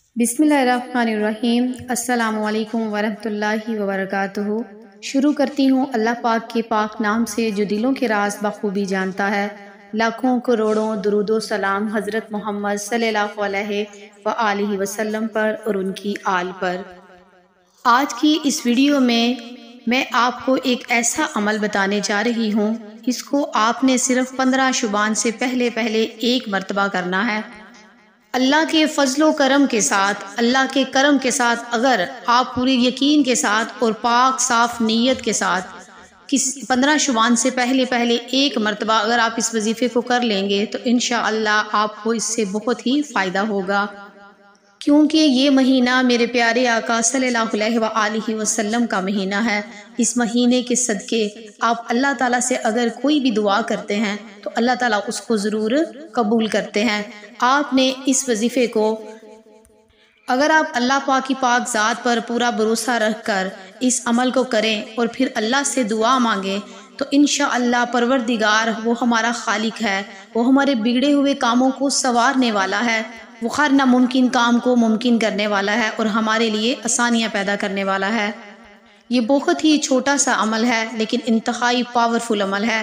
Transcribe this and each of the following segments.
बिस्मिल्लाहिर्रहमानिर्रहीम। अस्सलामु अलैकुम वरहमतुल्लाहि वबरकातुहू। शुरू करती हूँ अल्लाह पाक के पाक नाम से जो दिलों के राज बखूबी जानता है। लाखों करोड़ों दुरूदो सलाम हज़रत मोहम्मद सल्लल्लाहु अलैहि व आलिहि वसल्लम पर और उनकी आल पर। आज की इस वीडियो में मैं आपको एक ऐसा अमल बताने जा रही हूँ, इसको आपने सिर्फ 15 शुबान से पहले एक मर्तबा करना है। अल्लाह के फजलो करम के साथ, अल्लाह के करम के साथ अगर आप पूरे यकीन के साथ और पाक साफ नीयत के साथ 15 शुबान से पहले एक मर्तबा अगर आप इस वजीफे को कर लेंगे तो इंशाअल्लाह आपको इससे बहुत ही फ़ायदा होगा। क्योंकि ये महीना मेरे प्यारे आका सल्लल्लाहु अलैहि वसल्लम का महीना है। इस महीने के सदके आप अल्लाह ताला से अगर कोई भी दुआ करते हैं तो अल्लाह ताला उसको ज़रूर कबूल करते हैं। आपने इस वजीफ़े को अगर आप अल्लाह पाक की पाक ज़ात पर पूरा भरोसा रख कर इस अमल को करें और फिर अल्लाह से दुआ मांगें तो इंशाअल्लाह परवरदिगार वो हमारा खालिक है, वो हमारे बिगड़े हुए कामों को संवारने वाला है, वो हर नामुमकिन काम को मुमकिन करने वाला है और हमारे लिए आसानियाँ पैदा करने वाला है। ये बहुत ही छोटा सा अमल है लेकिन इंतहाई पावरफुल अमल है।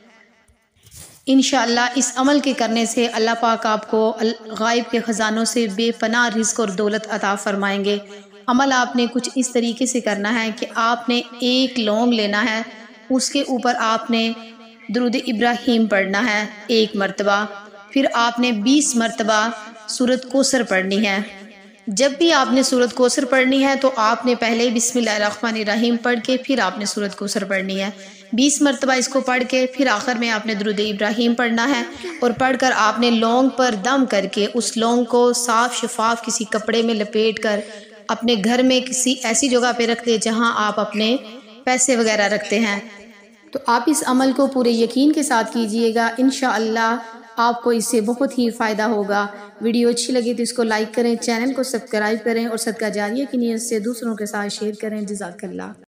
इंशाअल्लाह इस अमल के करने से अल्लाह पाक आपको गायब के ख़जानों से बेपनाह रिज़्क़ और दौलत अता फरमाएंगे। अमल आपने कुछ इस तरीके से करना है कि आपने एक लौंग लेना है, उसके ऊपर आपने दुरूद इब्राहीम पढ़ना है 1 मरतबा, फिर आपने 20 मरतबा सूरत कौसर पढ़नी है। जब भी आपने सूरत कौसर पढ़नी है तो आपने पहले बिस्मिल्लाहिर्रहमानिर्रहीम पढ़ के फिर आपने सूरत कौसर पढ़नी है। 20 मरतबा इसको पढ़ के फिर आखिर में आपने दुरूद इब्राहीम पढ़ना है और पढ़कर आपने लौंग पर दम करके उस लौंग को साफ शफाफ किसी कपड़े में लपेट कर अपने घर में किसी ऐसी जगह पे रख दे जहां आप अपने पैसे वगैरह रखते हैं। तो आप इस अमल को पूरे यकीन के साथ कीजिएगा, इंशाअल्लाह आपको इससे बहुत ही फ़ायदा होगा। वीडियो अच्छी लगी तो इसको लाइक करें, चैनल को सब्सक्राइब करें और सदका जारिया की नीयत से दूसरों के साथ शेयर करें। जज़ाकल्लाह।